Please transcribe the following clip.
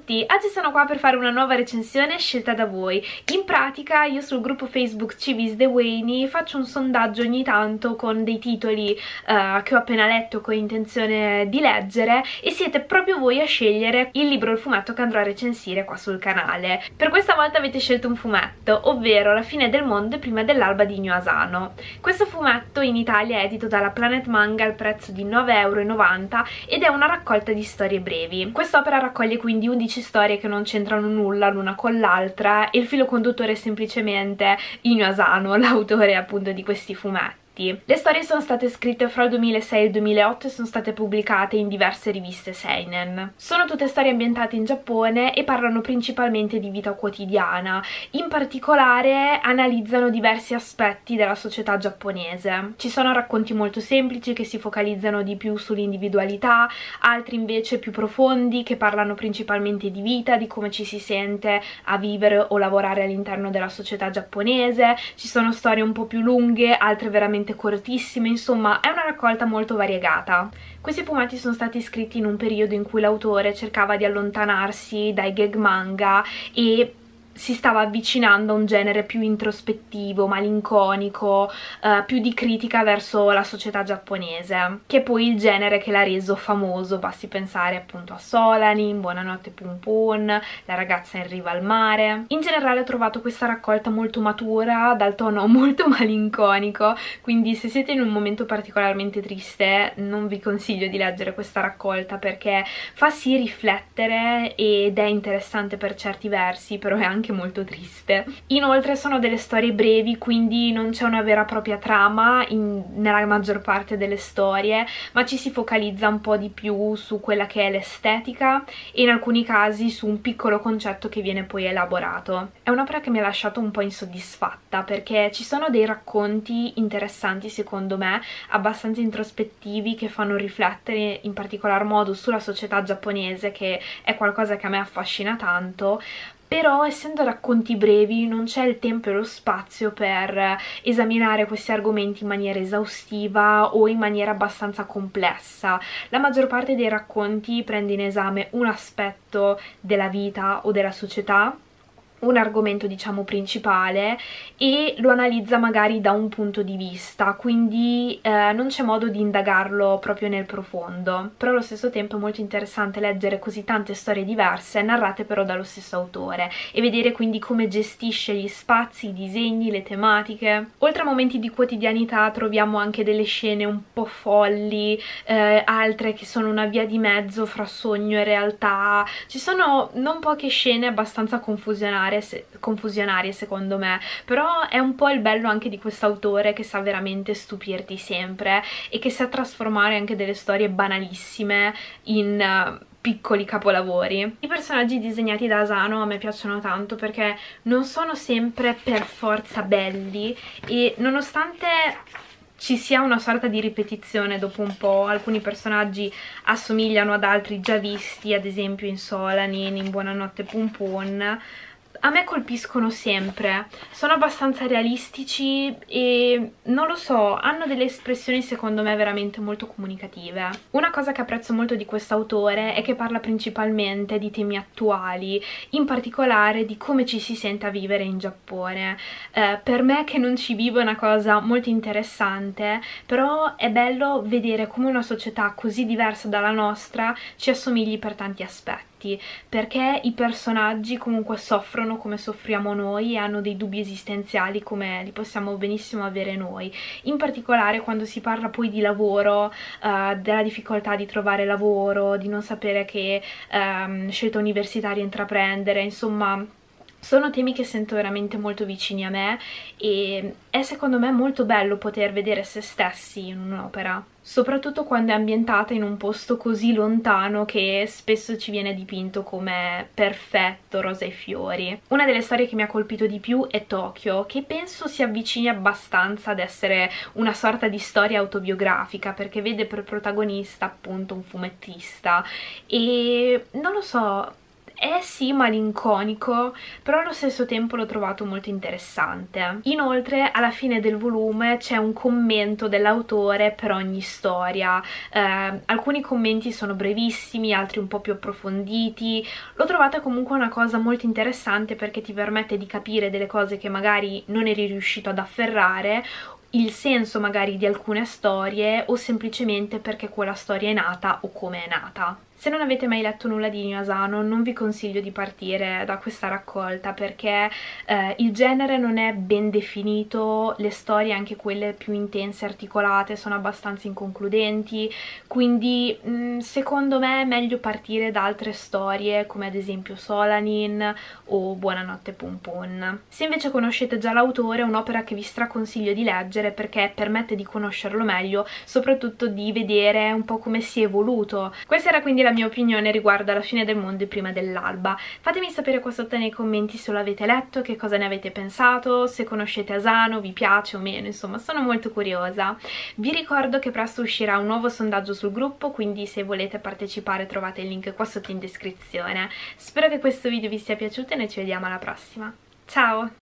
tutti, oggi sono qua per fare una nuova recensione scelta da voi. In pratica io sul gruppo Facebook Civis The Wayne faccio un sondaggio ogni tanto con dei titoli che ho appena letto con intenzione di leggere e siete proprio voi a scegliere il libro o il fumetto che andrò a recensire qua sul canale. Per questa volta avete scelto un fumetto, ovvero La fine del mondo e prima dell'alba di Inyo Asano. Questo fumetto in Italia è edito dalla Planet Manga al prezzo di 9,90 € ed è una raccolta di storie brevi. Quest'opera raccoglie quindi 11 storie che non c'entrano nulla l'una con l'altra e il filo conduttore è semplicemente Inyo Asano, l'autore appunto di questi fumetti. Le storie sono state scritte fra il 2006 e il 2008 e sono state pubblicate in diverse riviste seinen. Sono tutte storie ambientate in Giappone e parlano principalmente di vita quotidiana. In particolare analizzano diversi aspetti della società giapponese. Ci sono racconti molto semplici che si focalizzano di più sull'individualità, altri invece più profondi che parlano principalmente di vita, di come ci si sente a vivere o lavorare all'interno della società giapponese. Ci sono storie un po' più lunghe, altre veramente cortissime, insomma è una raccolta molto variegata. Questi fumetti sono stati scritti in un periodo in cui l'autore cercava di allontanarsi dai gag manga e si stava avvicinando a un genere più introspettivo, malinconico, più di critica verso la società giapponese, che è poi il genere che l'ha reso famoso. Basti pensare appunto a Solanin, Buonanotte Pum Pum, La ragazza in riva al mare. In generale ho trovato questa raccolta molto matura, dal tono molto malinconico, quindi se siete in un momento particolarmente triste non vi consiglio di leggere questa raccolta perché fa sì riflettere ed è interessante per certi versi, però è anche molto triste. Inoltre sono delle storie brevi, quindi non c'è una vera e propria trama nella maggior parte delle storie, ma ci si focalizza un po' di più su quella che è l'estetica e in alcuni casi su un piccolo concetto che viene poi elaborato. È un'opera che mi ha lasciato un po' insoddisfatta perché ci sono dei racconti interessanti secondo me, abbastanza introspettivi, che fanno riflettere in particolar modo sulla società giapponese, che è qualcosa che a me affascina tanto. Però essendo racconti brevi non c'è il tempo e lo spazio per esaminare questi argomenti in maniera esaustiva o in maniera abbastanza complessa. La maggior parte dei racconti prende in esame un aspetto della vita o della società, un argomento diciamo principale, e lo analizza magari da un punto di vista, quindi non c'è modo di indagarlo proprio nel profondo. Però allo stesso tempo è molto interessante leggere così tante storie diverse narrate però dallo stesso autore e vedere quindi come gestisce gli spazi, i disegni, le tematiche. Oltre a momenti di quotidianità troviamo anche delle scene un po' folli, altre che sono una via di mezzo fra sogno e realtà. Ci sono non poche scene abbastanza confusionarie secondo me, però è un po' il bello anche di quest'autore, che sa veramente stupirti sempre e che sa trasformare anche delle storie banalissime in piccoli capolavori. I personaggi disegnati da Asano a me piacciono tanto perché non sono sempre per forza belli e nonostante ci sia una sorta di ripetizione dopo un po', alcuni personaggi assomigliano ad altri già visti, ad esempio in Solanin, in Buonanotte Pum Pum, a me colpiscono sempre, sono abbastanza realistici e non lo so, hanno delle espressioni secondo me veramente molto comunicative. Una cosa che apprezzo molto di quest'autore è che parla principalmente di temi attuali, in particolare di come ci si sente a vivere in Giappone. Per me che non ci vivo è una cosa molto interessante, però è bello vedere come una società così diversa dalla nostra ci assomigli per tanti aspetti, perché i personaggi comunque soffrono come soffriamo noi e hanno dei dubbi esistenziali come li possiamo benissimo avere noi, in particolare quando si parla poi di lavoro, della difficoltà di trovare lavoro, di non sapere che scelta universitaria intraprendere, insomma sono temi che sento veramente molto vicini a me e è secondo me molto bello poter vedere se stessi in un'opera, soprattutto quando è ambientata in un posto così lontano che spesso ci viene dipinto come perfetto, rosa e fiori. Una delle storie che mi ha colpito di più è Tokyo, che penso si avvicini abbastanza ad essere una sorta di storia autobiografica perché vede per protagonista appunto un fumettista e non lo so, è sì malinconico, però allo stesso tempo l'ho trovato molto interessante. Inoltre alla fine del volume c'è un commento dell'autore per ogni storia. Alcuni commenti sono brevissimi, altri un po' più approfonditi. L'ho trovata comunque una cosa molto interessante perché ti permette di capire delle cose che magari non eri riuscito ad afferrare, il senso magari di alcune storie, o semplicemente perché quella storia è nata o come è nata. Se non avete mai letto nulla di Inyo Asano non vi consiglio di partire da questa raccolta perché il genere non è ben definito, le storie, anche quelle più intense e articolate, sono abbastanza inconcludenti, quindi secondo me è meglio partire da altre storie come ad esempio Solanin o Buonanotte Pum Pum. Se invece conoscete già l'autore, è un'opera che vi straconsiglio di leggere perché permette di conoscerlo meglio, soprattutto di vedere un po' come si è evoluto. Questa era quindi la mia opinione riguardo alla fine del mondo e prima dell'alba. Fatemi sapere qua sotto nei commenti se lo avete letto, che cosa ne avete pensato, se conoscete Asano, vi piace o meno, insomma sono molto curiosa. Vi ricordo che presto uscirà un nuovo sondaggio sul gruppo, quindi se volete partecipare trovate il link qua sotto in descrizione. Spero che questo video vi sia piaciuto e noi ci vediamo alla prossima. Ciao!